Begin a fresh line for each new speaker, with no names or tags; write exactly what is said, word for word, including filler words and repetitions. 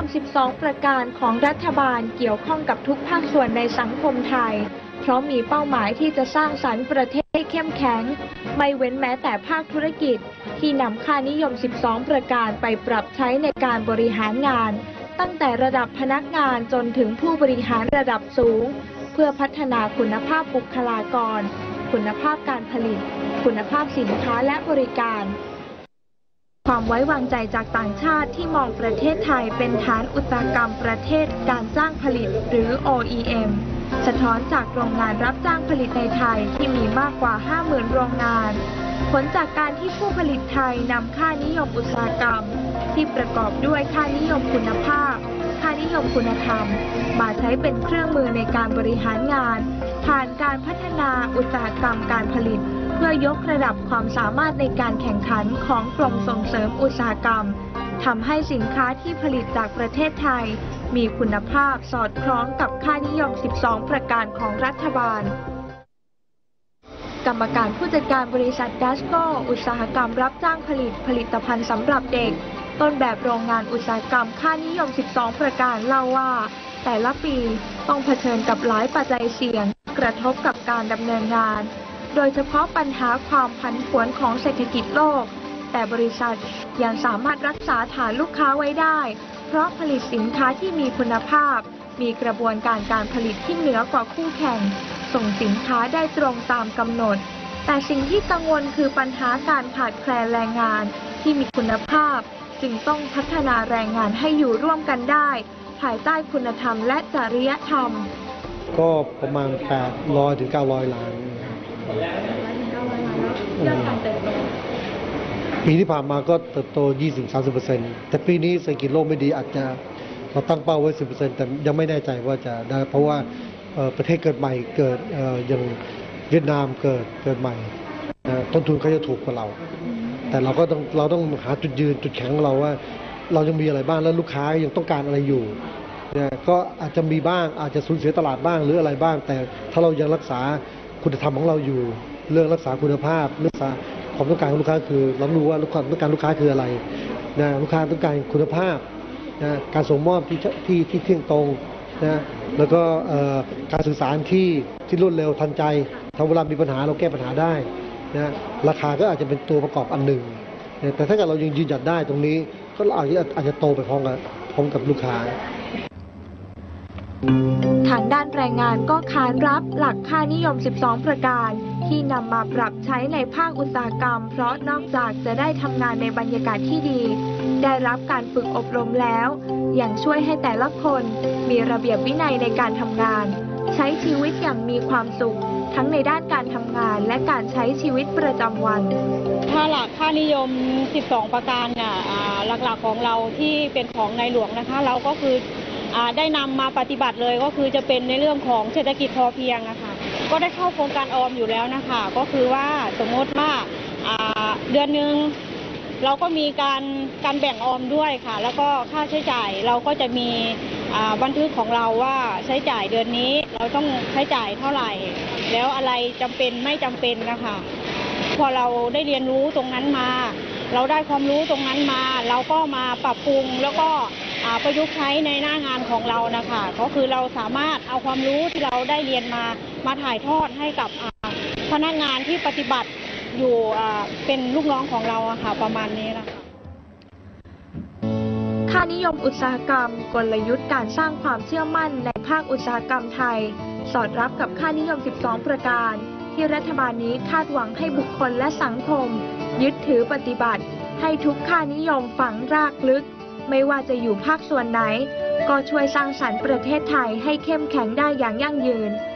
สิบสอง ประการของรัฐบาลเกี่ยวข้องกับทุกภาคส่วนในสังคมไทยเพราะมีเป้าหมายที่จะสร้างสรรค์ประเทศให้เข้มแข็งไม่เว้นแม้แต่ภาคธุรกิจที่นำค่านิยม สิบสอง ประการไปปรับใช้ในการบริหารงานตั้งแต่ระดับพนักงานจนถึงผู้บริหารระดับสูงเพื่อพัฒนาคุณภาพบุคลากรคุณภาพการผลิตคุณภาพสินค้าและบริการความไว้วางใจจากต่างชาติที่มองประเทศไทยเป็นฐานอุตสาหกรรมประเทศการจ้างผลิตหรือ โอ อี เอ็ม สะท้อนจากโรงงานรับจ้างผลิตในไทยที่มีมากกว่า ห้าหมื่น โรงงานผลจากการที่ผู้ผลิตไทยนำค่านิยมอุตสาหกรรมที่ประกอบด้วยค่านิยมคุณภาพค่านิยมคุณธรรมมาใช้เป็นเครื่องมือในการบริหารงานผ่านการพัฒนาอุตสาหกรรมการผลิตเพื่อยกระดับความสามารถในการแข่งขันของกรมส่งเสริมอุตสาหกรรมทำให้สินค้าที่ผลิตจากประเทศไทยมีคุณภาพสอดคล้องกับค่านิยม สิบสอง ประการของรัฐบาลกรรมการผู้จัดการบริษัทดัสโก้อุตสาหกรรมรับจ้างผลิตผลิตภัณฑ์สำหรับเด็กต้นแบบโรงงานอุตสาหกรรมค่านิยม สิบสอง ประการเล่าว่าแต่ละปีต้องเผชิญกับหลายปัจจัยเสี่ยงกระทบกับการดำเนินงานโดยเฉพาะปัญหาความผันผวนของเศรษฐกิจโลกแต่บริษัทยังสามารถรักษาฐานลูกค้าไว้ได้เพราะผลิตสินค้าที่มีคุณภาพมีกระบวนการการผลิตที่เหนือกว่าคู่แข่งส่งสินค้าได้ตรงตามกำหนดแต่สิ่งที่กังวลคือปัญหาการขาดแคลนแรงงานที่มีคุณภาพจึงต้องพัฒนาแรงงานให้อยู่ร่วมกันได้ภายใต้คุณธรรมและจริยธรรม
ก็ประมาณแปดร้อยถึงเก้าร้อยล้านปีที่ผ่านมาก็เติบโต ยี่สิบถึงสามสิบเปอร์เซ็นต์ แต่ปีนี้เศรษฐกิจโลกไม่ดีอาจจะเราตั้งเป้าไว้ สิบเปอร์เซ็นต์ แต่ยังไม่แน่ใจว่าจะได้เพราะว่าประเทศเกิดใหม่เกิดอย่างเวียดนามเกิดเกิดใหม่ต้นทุนเขาจะถูกกว่าเราแต่เราก็ต้องเราต้องหาจุดยืนจุดแข็งของเราว่าเรายังมีอะไรบ้างแล้วลูกค้ายังต้องการอะไรอยู่เนี่ยก็อาจจะมีบ้างอาจจะสูญเสียตลาดบ้างหรืออะไรบ้างแต่ถ้าเรายังรักษาคุณธรรมของเราอยู่เรื่องรักษาคุณภาพรักษาความต้องการของลูกค้าคือเรารู้ว่าความต้องการลูกค้าคืออะไรนะลูกค้าต้องการคุณภาพนะการส่งมอบที่ที่ที่เที่ยงตรงนะแล้วก็การสื่อสารที่ที่รวดเร็วทันใจถ้าเวลามีปัญหาเราแก้ปัญหาได้นะราคาก็อาจจะเป็นตัวประกอบอันหนึ่งแต่ถ้าเกิดเรายังยืนหยัดได้ตรงนี้ก็อาจจะอาจจะโตไปพร้อมกับพร้อมกับลูกค้า
ทางด้านแรงงานก็ขานรับหลักค่านิยม สิบสอง ประการที่นำมาปรับใช้ในภาคอุตสาหกรรมเพราะนอกจากจะได้ทำงานในบรรยากาศที่ดีได้รับการฝึกอบรมแล้วยังช่วยให้แต่ละคนมีระเบียบวินัยในการทำงานใช้ชีวิตอย่างมีความสุขทั้งในด้านการทำงานและการใช้ชีวิตประจำวัน
ถ้าหลักค่านิยม สิบสอง ประการเนี่ยหลักๆของเราที่เป็นของในหลวงนะคะเราก็คือได้นำมาปฏิบัติเลยก็คือจะเป็นในเรื่องของเศรษฐกิจพอเพียงนะคะก็ได้เข้าโครงการออมอยู่แล้วนะคะก็คือว่าสมมติว่าเดือนหนึ่งเราก็มีการการแบ่งออมด้วยค่ะแล้วก็ค่าใช้จ่ายเราก็จะมีบันทึกของเราว่าใช้จ่ายเดือนนี้เราต้องใช้จ่ายเท่าไหร่แล้วอะไรจำเป็นไม่จำเป็นนะคะพอเราได้เรียนรู้ตรงนั้นมาเราได้ความรู้ตรงนั้นมาเราก็มาปรับปรุงแล้วก็ประยุกต์ใช้ในหน้างานของเรานะคะก็คือเราสามารถเอาความรู้ที่เราได้เรียนมามาถ่ายทอดให้กับพนักงานที่ปฏิบัติอยู่เป็นลูกน้องของเราอะค่ะประมาณนี้นะคะ
ค่านิยมอุตสาหกรรมกลยุทธ์การสร้างความเชื่อมั่นในภาคอุตสาหกรรมไทยสอดรับกับค่านิยม สิบสอง ประการที่รัฐบาลนี้คาดหวังให้บุคคลและสังคมยึดถือปฏิบัติให้ทุกค่านิยมฝังรากลึกไม่ว่าจะอยู่ภาคส่วนไหนก็ช่วยสร้างสรรค์ประเทศไทยให้เข้มแข็งได้อย่างยั่งยืน